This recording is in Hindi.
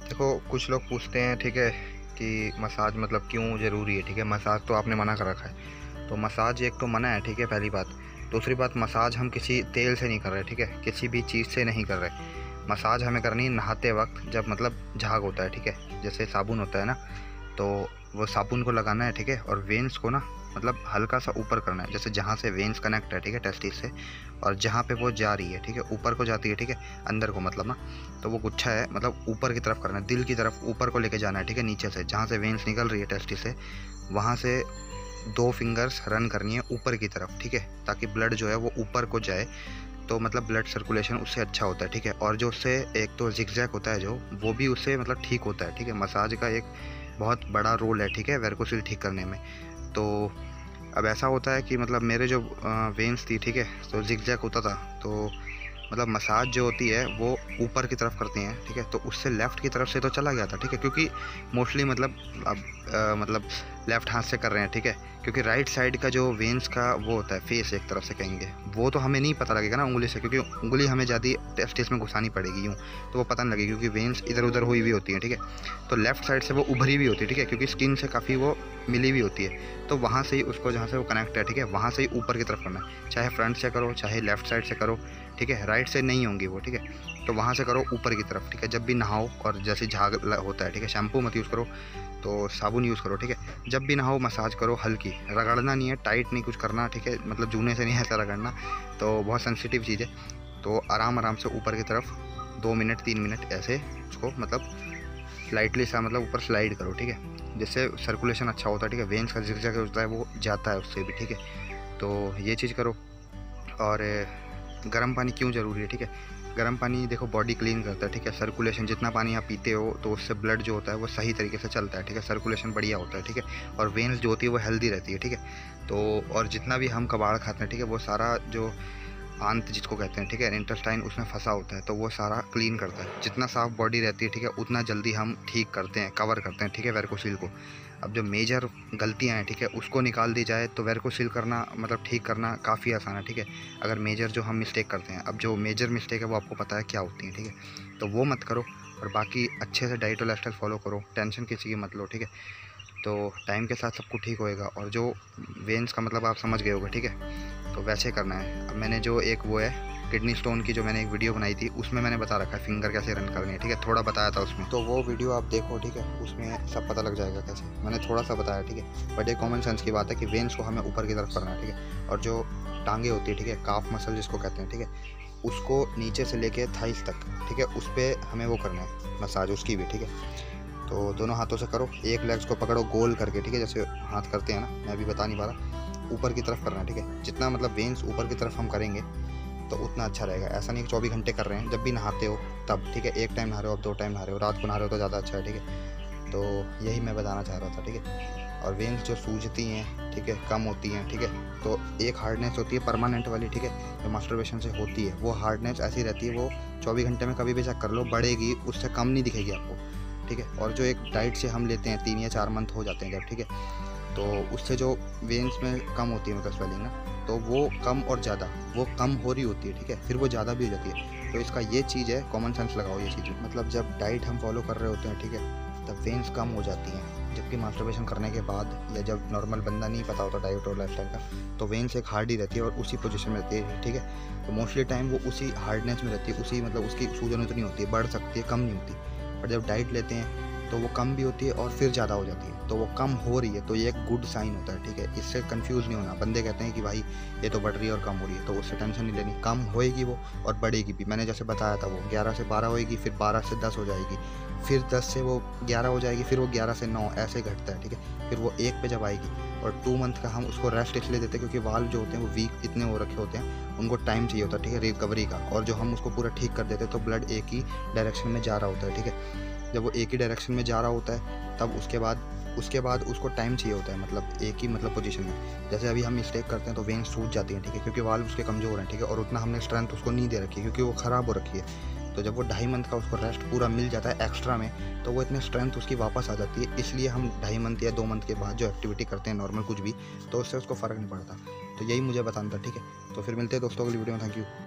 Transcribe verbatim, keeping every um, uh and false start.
देखो, कुछ लोग पूछते हैं, ठीक है, कि मसाज मतलब क्यों ज़रूरी है। ठीक है, मसाज तो आपने मना कर रखा है, तो मसाज एक तो मना है, ठीक है, पहली बात। दूसरी बात, मसाज हम किसी तेल से नहीं कर रहे, ठीक है, किसी भी चीज़ से नहीं कर रहे। मसाज हमें करनी है नहाते वक्त, जब मतलब झाग होता है, ठीक है, जैसे साबुन होता है ना, तो वो साबुन को लगाना है, ठीक है, और वेन्स को ना मतलब हल्का सा ऊपर करना है, जैसे जहाँ से वेन्स कनेक्ट है, ठीक है, टेस्टिस से, और जहाँ पे वो जा रही है, ठीक है, ऊपर को जाती है, ठीक है, अंदर को मतलब ना, तो वो गुच्छा है मतलब ऊपर की तरफ करना है, दिल की तरफ ऊपर को लेके जाना है, ठीक है, नीचे से जहाँ से वेन्स निकल रही है टेस्टिस से, वहाँ से दो फिंगर्स रन करनी है ऊपर की तरफ, ठीक है, ताकि ब्लड जो है वो ऊपर को जाए, तो मतलब ब्लड सर्कुलेशन उससे अच्छा होता है, ठीक है। और जो उससे एक तो जिगजैग होता है जो, वो भी उससे मतलब ठीक होता है, ठीक है। मसाज का एक बहुत बड़ा रोल है, ठीक है, वेरिकोसिल ठीक करने में। तो अब ऐसा होता है कि मतलब मेरे जो वेन्स थी, ठीक है, तो जिगजैग होता था, तो मतलब मसाज जो होती है वो ऊपर की तरफ करती हैं, ठीक है, तो उससे लेफ़्ट की तरफ से तो चला गया था, ठीक है, क्योंकि मोस्टली मतलब अब आ, मतलब लेफ़्ट हाथ से कर रहे हैं, ठीक है, क्योंकि राइट साइड का जो वेन्स का वो होता है फेस, एक तरफ से कहेंगे, वो तो हमें नहीं पता लगेगा ना उंगली से, क्योंकि उंगली हमें ज़्यादा टेस्टिस में घुसानी पड़ेगी यूँ, तो वो पता नहीं लगेगी, क्योंकि वेन्स इधर उधर हुई हुई होती हैं, ठीक है। तो लेफ़्ट साइड से वो उभरी हुई होती है, ठीक है, क्योंकि स्किन से काफ़ी वो मिली हुई होती है, तो वहाँ से ही उसको जहाँ से वो कनेक्ट है, ठीक है, वहाँ से ही ऊपर की तरफ करना है, चाहे फ्रंट से करो चाहे लेफ़्ट साइड से करो, ठीक है, राइट से नहीं होंगी वो, ठीक है, तो वहाँ से करो ऊपर की तरफ, ठीक है। जब भी नहाओ और जैसे झाग होता है, ठीक है, शैम्पू मत यूज़ करो, तो साबुन यूज़ करो, ठीक है। जब भी नहाओ मसाज करो हल्की, रगड़ना नहीं है, टाइट नहीं कुछ करना, ठीक है, मतलब जूने से नहीं ऐसा रगड़ना, तो बहुत सेंसिटिव चीज़ है। तो आराम आराम से ऊपर की तरफ दो मिनट तीन मिनट ऐसे उसको मतलब स्लाइटली सा मतलब ऊपर स्लाइड करो, ठीक है, जिससे सर्कुलेशन अच्छा होता है, ठीक है, वेन्स का जिगजैग होता है वो जाता है उससे भी, ठीक है। तो ये चीज़ करो। और गर्म पानी क्यों ज़रूरी है, ठीक है, गर्म पानी देखो बॉडी क्लीन करता है, ठीक है, सर्कुलेशन जितना पानी आप पीते हो तो उससे ब्लड जो होता है वो सही तरीके से चलता है, ठीक है, सर्कुलेशन बढ़िया होता है, ठीक है, और वेन्स जो होती है वो हेल्दी रहती है, ठीक है। तो और जितना भी हम कबाड़ खाते हैं, ठीक है, वो सारा जो आंत जिसको कहते हैं, ठीक है, इंटेस्टाइन उसमें फंसा होता है, तो वो सारा क्लीन करता है। जितना साफ बॉडी रहती है, ठीक है, उतना जल्दी हम ठीक करते हैं, कवर करते हैं, ठीक है, वेरिकोसिल को। अब जो मेजर गलतियां हैं, ठीक है, उसको निकाल दी जाए तो वेरिकोसिल करना मतलब ठीक करना काफ़ी आसान है, ठीक है। अगर मेजर जो हम मिस्टेक करते हैं, अब जो मेजर मिस्टेक है वो आपको पता है क्या होती है, ठीक है, तो वो मत करो। और बाकी अच्छे से डाइट और लाइफस्टाइल फॉलो करो, टेंशन किसी की मत लो, ठीक है। तो टाइम के साथ सब कुछ ठीक होएगा। और जो वेन्स का मतलब आप समझ गए होगे, ठीक है, तो वैसे करना है। अब मैंने जो एक वो है किडनी स्टोन की जो मैंने एक वीडियो बनाई थी, उसमें मैंने बता रखा है फिंगर कैसे रन करनी है, ठीक है, थोड़ा बताया था उसमें, तो वो वीडियो आप देखो, ठीक है, उसमें सब पता लग जाएगा कैसे मैंने थोड़ा सा बताया, ठीक है। बट ये कॉमन सेंस की बात है कि वेन्स को हमें ऊपर की तरफ करना है, ठीक है, और जो टांगे होती है, ठीक है, काफ मसल जिसको कहते हैं, ठीक है, उसको नीचे से लेके थाइस तक, ठीक है, उस पर हमें वो करना है मसाज उसकी भी, ठीक है। तो दोनों हाथों से करो, एक लेग्स को पकड़ो गोल करके, ठीक है, जैसे हाथ करते हैं ना, मैं अभी बता नहीं पा रहा, ऊपर की तरफ करना है, ठीक है, जितना मतलब वेन्स ऊपर की तरफ हम करेंगे तो उतना अच्छा रहेगा। ऐसा नहीं कि चौबीस घंटे कर रहे हैं, जब भी नहाते हो तब, ठीक है, एक टाइम नहा रहे हो, अब दो टाइम नहा रहे हो, रात को नहा रहे हो तो ज़्यादा अच्छा है, ठीक है। तो यही मैं बताना चाह रहा था, ठीक है। और वेन्स जो सूजती हैं, ठीक है, कम होती हैं, ठीक है, तो एक हार्डनेस होती है परमानेंट वाली, ठीक है, जो मास्टरबेशन से होती है, वो हार्डनेस ऐसी रहती है, वो चौबीस घंटे में कभी भी चेक कर लो, बढ़ेगी, उससे कम नहीं दिखेगी आपको, ठीक है। और जो एक डाइट से हम लेते हैं, तीन या चार मंथ हो जाते हैं जब, ठीक है, तो उससे जो वेन्स में कम होती है मतलब स्वेलिंग ना, तो वो कम और ज़्यादा वो कम हो रही होती है, ठीक है, फिर वो ज़्यादा भी हो जाती है। तो इसका ये चीज़ है, कॉमन सेंस लगाओ ये चीज़, मतलब जब डाइट हम फॉलो कर रहे होते हैं, ठीक है, तब वेन्स कम हो जाती हैं, जबकि मास्टरबेशन करने के बाद या जब नॉर्मल बंदा नहीं पता होता डाइट और लाइफस्टाइल का, तो वेन्स एक हार्ड ही रहती है और उसी पोजीशन में रहती है, ठीक है। तो मोस्टली टाइम वो उसी हार्डनेस में रहती है, उसी मतलब उसकी सूजन उतनी होती है, बढ़ सकती है, कम नहीं होती। पर जब डाइट लेते हैं तो वो कम भी होती है और फिर ज़्यादा हो जाती है, तो वो कम हो रही है, तो ये एक गुड साइन होता है, ठीक है। इससे कंफ्यूज नहीं होना। बंदे कहते हैं कि भाई ये तो बढ़ रही है और कम हो रही है, तो उससे टेंशन नहीं लेनी, कम होएगी वो और बढ़ेगी भी। मैंने जैसे बताया था, वो ग्यारह से बारह होएगी, फिर बारह से दस हो जाएगी, फिर दस से वो ग्यारह हो जाएगी, फिर वो ग्यारह से नौ ऐसे घटता है, ठीक है, फिर वो एक पे जब आएगी। और टू मंथ का हम उसको रेस्ट इसलिए देते हैं क्योंकि वाल्व जो होते हैं वो वीक इतने हो रखे होते हैं, उनको टाइम चाहिए होता है, ठीक है, रिकवरी का। और जो हम उसको पूरा ठीक कर देते हैं तो ब्लड एक ही डायरेक्शन में जा रहा होता है, ठीक है। जब वो एक ही डायरेक्शन में जा रहा होता है तब उसके बाद उसके बाद उसको टाइम चाहिए होता है, मतलब एक ही मतलब पोजीशन में। जैसे अभी हम मिस्टेक करते हैं तो वेन्स सूज जाती हैं, ठीक है, क्योंकि वाल्व उसके कमज़ोर हैं, ठीक है, और उतना हमने स्ट्रेंथ उसको नहीं दे रखी है क्योंकि वो ख़राब हो रखी है। तो जब वो ढाई मंथ का उसको रेस्ट पूरा मिल जाता है एक्स्ट्रा में, तो वो इतनी स्ट्रेंथ उसकी वापस आ जाती है। इसलिए हम ढाई मंथ या दो मंथ के बाद जो एक्टिविटी करते हैं नॉर्मल कुछ भी, तो उससे उसको फ़र्क नहीं पड़ता। तो यही मुझे बताना था, ठीक है। तो फिर मिलते हैं दोस्तों अगली वीडियो में। Thank you.